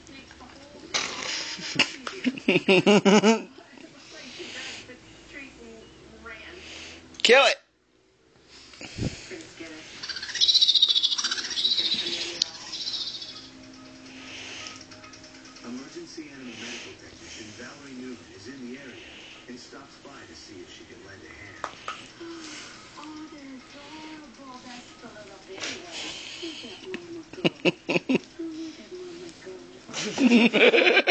Kill it. Emergency animal medical technician Valerie Newman is in the area and stops by to see if she can lend a hand. Oh, they're adorable. That's the little baby. Look at Mama go. Look at Mama go.